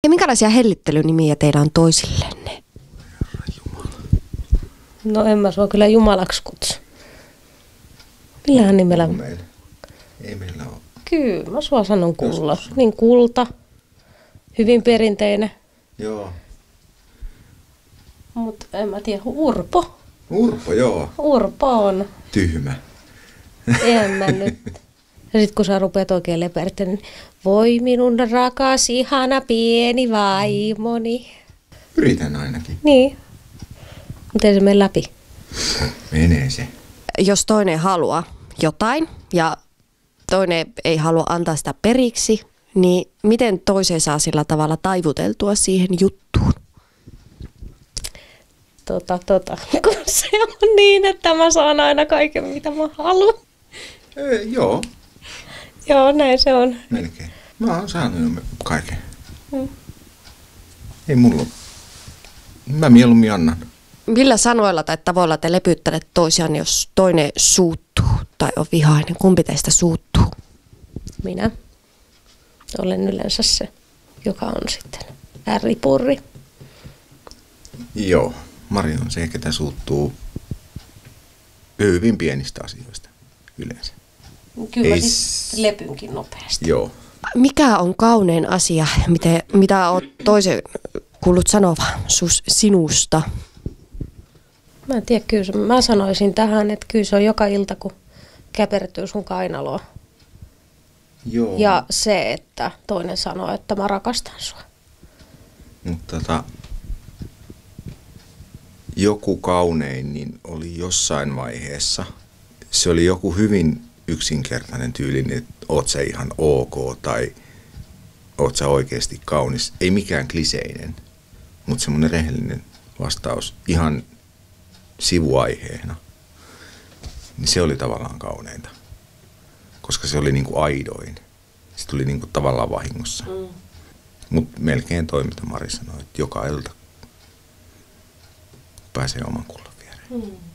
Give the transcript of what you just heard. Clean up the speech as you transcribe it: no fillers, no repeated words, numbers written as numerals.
Ja minkälaisia hellittelynimiä teillä on toisillenne? No en mä sua kyllä Jumalaksi kutsu. Millähän nimellä? Ei meillä ole. Kyllä, mä sua sanon Kulla. Niin Kulta. Hyvin perinteinen. Joo. Mutta en mä tiedä, Urpo. Urpo, joo. Urpo on. Tyhmä. En mä nyt. Ja sit kun sä rupeat oikein lepertämään, niin voi minun rakas, ihana, pieni vaimoni. Yritän ainakin. Niin. Mutta ei se mene läpi. Menee se. Jos toinen haluaa jotain ja toinen ei halua antaa sitä periksi, niin miten toisen saa sillä tavalla taivuteltua siihen juttuun? Kun se on niin, että mä saan aina kaiken, mitä mä haluan. Joo. Joo, näin se on. Melkein. Mä oon saanut jo kaiken. Ei mulla. Mä mieluummin annan. Millä sanoilla tai tavoilla te lepyttelette toisiaan, jos toinen suuttuu tai on vihainen? Kumpi teistä suuttuu? Minä olen yleensä se, joka on sitten ärripurri. Joo. Mari on se, ketä suuttuu hyvin pienistä asioista yleensä. Kyllä ei sitten lepynkin nopeasti. Joo. Mikä on kaunein asia, mitä olet toisen kuullut sanovan sinusta? Mä en tiedä, kyllä mä sanoisin tähän, että kyllä se on joka ilta, kun käpertyy sun kainaloa. Joo. Ja se, että toinen sanoo, että mä rakastan sua. Mutta joku kaunein niin oli jossain vaiheessa. Se oli joku hyvin yksinkertainen tyylinen, että oot sä ihan ok tai oot sä oikeasti kaunis. Ei mikään kliseinen, mutta semmoinen rehellinen vastaus ihan sivuaiheena. Niin se oli tavallaan kauneinta, koska se oli niinku aidoin. Se tuli niinku tavallaan vahingossa. Mutta melkein toi, mitä Mari sanoi, että joka ilta pääsee oman kullan viereen.